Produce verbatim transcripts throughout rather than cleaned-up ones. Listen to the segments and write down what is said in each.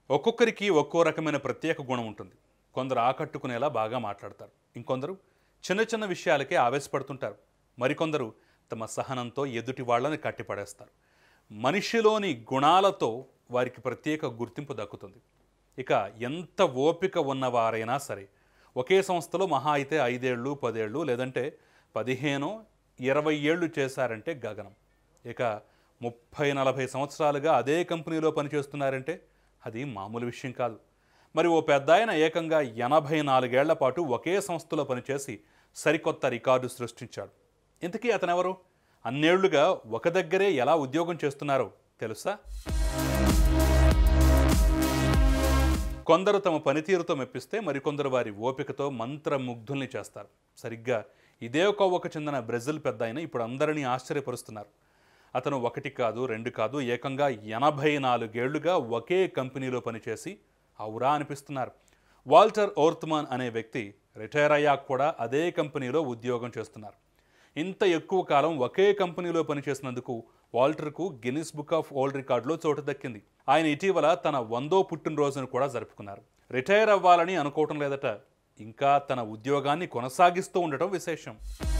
ఒక్కొక్కరికి ఒక్కో రకమైన ప్రత్యేక గుణం ఉంటుంది. కొందరు ఆకట్టుకునేలా బాగా మాట్లాడతారు. ఇంకొందరు చిన్న చిన్న విషయాలకే ఆవేశపడుతుంటారు. మరికొందరు తమ సహనంతో ఎదుటి వాళ్ళని కట్టిపడేస్తారు. మనిషిలోని గుణాలతో వారికి ప్రత్యేక గుర్తింపు దక్కుతుంది. ఇక ఎంత ఓపిక ఉన్నవారైనా సరే ఒకే సంస్థలో మహా అయితే ఐదేళ్ళు పదేళ్ళు లేదంటే పదిహేను ఇరవై ఏళ్ళు చేశారంటే గగనం. ఇక ముప్పై నలభై సంవత్సరాలుగా అదే కంపెనీలో పనిచేస్తున్నారంటే అది మామూలు విషయం కాదు. మరి ఓ పెద్ద ఆయన ఏకంగా ఎనభై నాలుగేళ్ల పాటు ఒకే సంస్థలో పనిచేసి సరికొత్త రికార్డు సృష్టించాడు. ఇంతకీ అతనెవరు? అన్నేళ్లుగా ఒక దగ్గరే ఎలా ఉద్యోగం చేస్తున్నారో తెలుసా? కొందరు తమ పనితీరుతో మెప్పిస్తే మరికొందరు వారి ఓపికతో మంత్రముగ్ధుల్ని చేస్తారు. సరిగ్గా ఇదే కోవకు చెందిన బ్రెజిల్ పెద్ద ఆయన ఇప్పుడు అందరినీ ఆశ్చర్యపరుస్తున్నారు. అతను ఒకటి కాదు రెండు కాదు ఏకంగా ఎనభై నాలుగేళ్లుగా ఒకే కంపెనీలో పనిచేసి ఔరా అనిపిస్తున్నారు. వాల్టర్ ఓర్త్మాన్ అనే వ్యక్తి రిటైర్ అయ్యాక కూడా అదే కంపెనీలో ఉద్యోగం చేస్తున్నారు. ఇంత ఎక్కువ కాలం ఒకే కంపెనీలో పనిచేసినందుకు వాల్టర్కు గిన్నిస్ బుక్ ఆఫ్ వరల్డ్ రికార్డులో చోటు దక్కింది. ఆయన ఇటీవల తన వందో పుట్టినరోజును కూడా జరుపుకున్నారు. రిటైర్ అవ్వాలని అనుకోవటం లేదట, ఇంకా తన ఉద్యోగాన్ని కొనసాగిస్తూ ఉండటం విశేషం.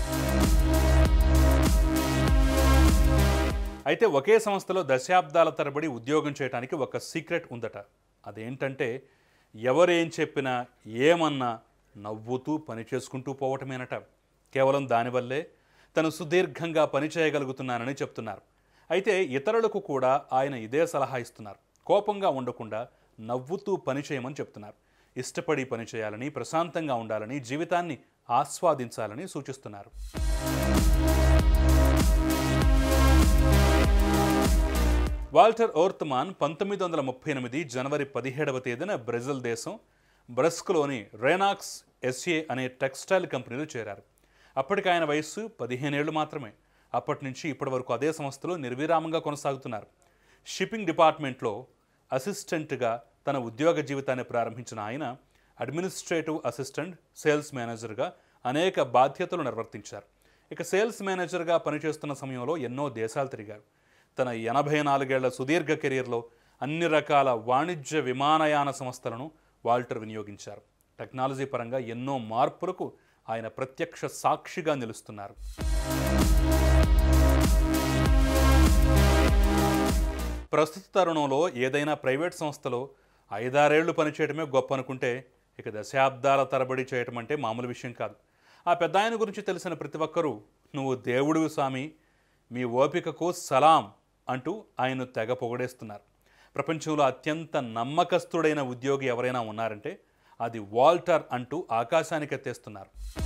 అయితే ఒకే సంస్థలో దశాబ్దాల తరబడి ఉద్యోగం చేయడానికి ఒక సీక్రెట్ ఉందట. అదేంటంటే ఎవరేం చెప్పినా ఏమన్నా నవ్వుతూ పని చేసుకుంటూ పోవటమేనట. కేవలం దానివల్లే తను సుదీర్ఘంగా పని చేయగలుగుతున్నానని చెప్తున్నారు. అయితే ఇతరులకు కూడా ఆయన ఇదే సలహా ఇస్తున్నారు. కోపంగా ఉండకుండా నవ్వుతూ పని చేయమని చెప్తున్నారు. ఇష్టపడి పని చేయాలని, ప్రశాంతంగా ఉండాలని, జీవితాన్ని ఆస్వాదించాలని సూచిస్తున్నారు. వాల్టర్ ఓర్త్మాన్ పంతొమ్మిది వందల ముప్పై ఎనిమిది జనవరి పదిహేడవ తేదీన బ్రెజిల్ దేశం బ్రస్క్లోని రేనాక్స్ ఎస్ఏ అనే టెక్స్టైల్ కంపెనీలో చేరారు. అప్పటికి ఆయన వయస్సు పదిహేనేళ్లు మాత్రమే. అప్పటి నుంచి ఇప్పటి వరకు అదే సంస్థలో నిర్విరామంగా కొనసాగుతున్నారు. షిప్పింగ్ డిపార్ట్మెంట్లో అసిస్టెంట్గా తన ఉద్యోగ జీవితాన్ని ప్రారంభించిన ఆయన అడ్మినిస్ట్రేటివ్ అసిస్టెంట్, సేల్స్ మేనేజర్గా అనేక బాధ్యతలు నిర్వర్తించారు. ఇక సేల్స్ మేనేజర్గా పనిచేస్తున్న సమయంలో ఎన్నో దేశాలు తిరిగారు. తన ఎనభై నాలుగేళ్ల సుదీర్ఘ కెరీర్లో అన్ని రకాల వాణిజ్య విమానయాన సంస్థలను వాల్టర్ వినియోగించారు. టెక్నాలజీ పరంగా ఎన్నో మార్పులకు ఆయన ప్రత్యక్ష సాక్షిగా నిలుస్తున్నారు. ప్రస్తుత తరుణంలో ఏదైనా ప్రైవేట్ సంస్థలో ఐదారేళ్లు పనిచేయడమే గొప్ప అనుకుంటే ఇక దశాబ్దాల తరబడి చేయటం అంటే మామూలు విషయం కాదు. ఆ పెద్ద ఆయన గురించి తెలిసిన ప్రతి ఒక్కరూ నువ్వు దేవుడివి స్వామి, మీ ఓపికకు సలాం అంటూ ఆయన్ను తెగ పొగడేస్తున్నారు. ప్రపంచంలో అత్యంత నమ్మకస్తుడైన ఉద్యోగి ఎవరైనా ఉన్నారంటే అది వాల్టర్ అంటూ ఆకాశానికి ఎత్తేస్తున్నారు.